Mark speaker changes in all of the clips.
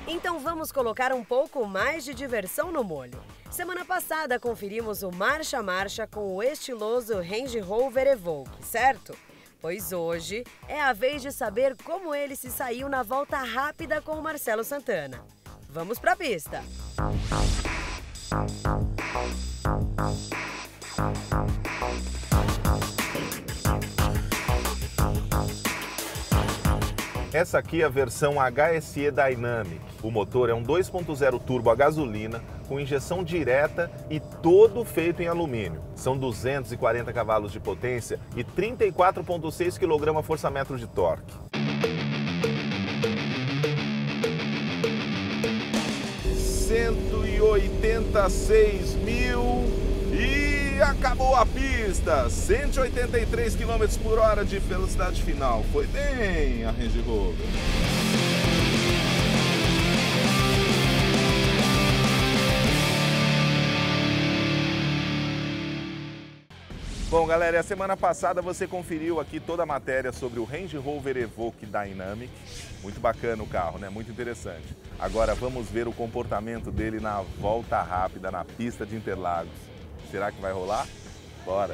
Speaker 1: Então vamos colocar um pouco mais de diversão no molho. Semana passada conferimos o Marcha Marcha com o estiloso Range Rover Evoque, certo? Pois hoje é a vez de saber como ele se saiu na volta rápida com o Marcelo Santana. Vamos pra pista!
Speaker 2: Essa aqui é a versão HSE Dynamic. O motor é um 2.0 turbo a gasolina, com injeção direta e todo feito em alumínio. São 240 cavalos de potência e 34,6 kgfm de torque. $186 mil e acabou a pista! 183 km por hora de velocidade final. Foi bem a Range Rover. Bom, galera, a semana passada você conferiu aqui toda a matéria sobre o Range Rover Evoque Dynamic. Muito bacana o carro, né? Muito interessante. Agora vamos ver o comportamento dele na volta rápida na pista de Interlagos. Será que vai rolar? Bora!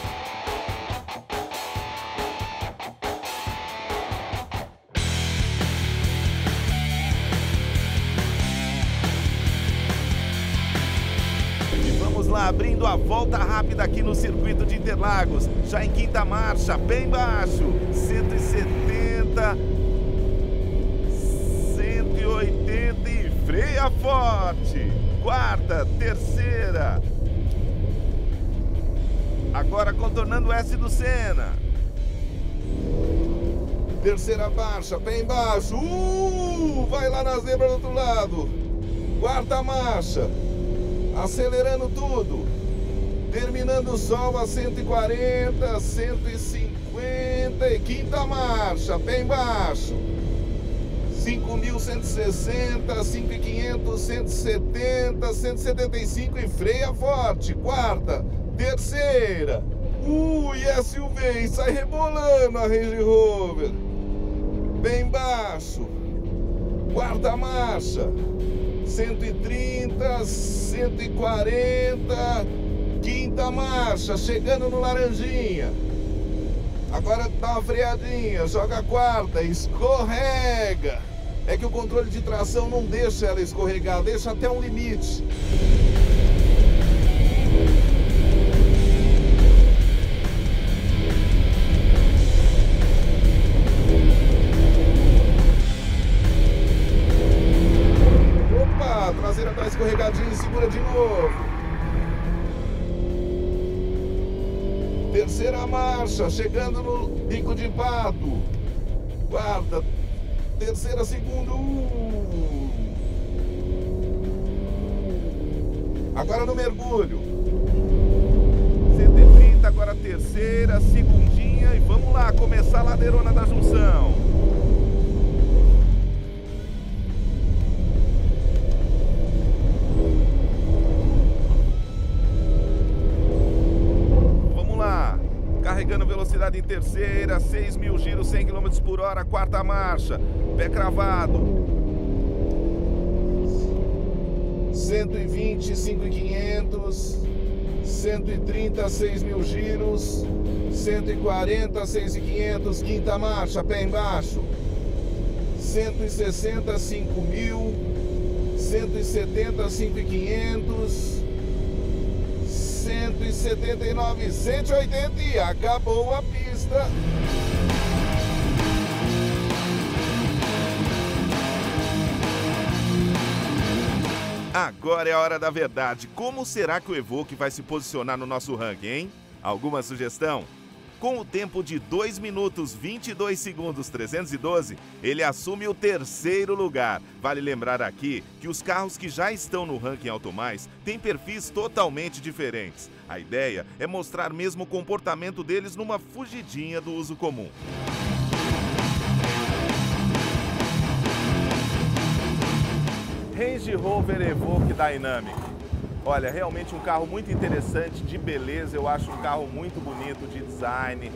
Speaker 2: Vamos lá, abrindo a volta rápida aqui no circuito de Interlagos, já em quinta marcha, bem baixo, 170, 180 e freia forte, quarta, terceira, agora contornando o S do Senna, terceira marcha, bem baixo, vai lá na zebra do outro lado, quarta marcha, acelerando tudo, terminando o sol a 140, 150 e quinta marcha, bem baixo, 5.160, 5.500, 170, 175 e freia forte, quarta, terceira, e SUV, sai rebolando a Range Rover, bem baixo, quarta marcha, 130, 140, quinta marcha, chegando no laranjinha. Agora dá uma freadinha, joga a quarta, escorrega. É que o controle de tração não deixa ela escorregar, deixa até um limite. Traseira tá escorregadinha e segura de novo. Terceira marcha, chegando no bico de pato. Quarta, terceira, segunda. Agora no mergulho. 130, agora terceira, segundinha e vamos lá, começar a ladeirona da junção. Carregando velocidade em terceira, 6.000 giros, 100 km por hora, quarta marcha, pé cravado. 120, 5.500, 130, 6.000 giros, 140, 6.500, quinta marcha, pé embaixo. 160, 5.000, 170, 5.500. 179, 180 e acabou a pista. Agora é a hora da verdade. Como será que o Evoque vai se posicionar no nosso ranking, hein? Alguma sugestão? Com o tempo de 2 minutos 22 segundos 312, ele assume o terceiro lugar. Vale lembrar aqui que os carros que já estão no ranking Automais têm perfis totalmente diferentes. A ideia é mostrar mesmo o comportamento deles numa fugidinha do uso comum. Range Rover Evoque Dynamic. Olha, realmente um carro muito interessante, de beleza, eu acho um carro muito bonito de design.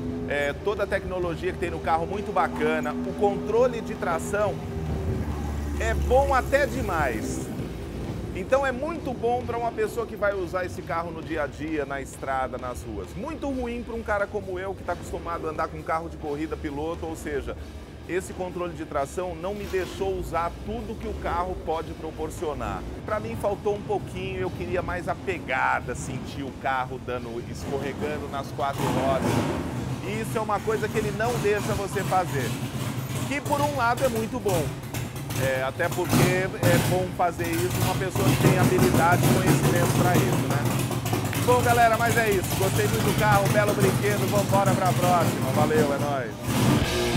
Speaker 2: Toda a tecnologia que tem no carro muito bacana. O controle de tração é bom até demais. Então é muito bom para uma pessoa que vai usar esse carro no dia a dia, na estrada, nas ruas. Muito ruim para um cara como eu, que está acostumado a andar com carro de corrida piloto, ou seja, esse controle de tração não me deixou usar tudo que o carro pode proporcionar. Para mim faltou um pouquinho, eu queria mais a pegada, sentir o carro escorregando nas 4 rodas. E isso é uma coisa que ele não deixa você fazer. Que por um lado é muito bom. Até porque é bom fazer isso uma pessoa que tem habilidade e conhecimento para isso, né? Bom, galera, mas é isso. Gostei muito do carro, um belo brinquedo. Vamos embora para a próxima. Valeu, é nóis.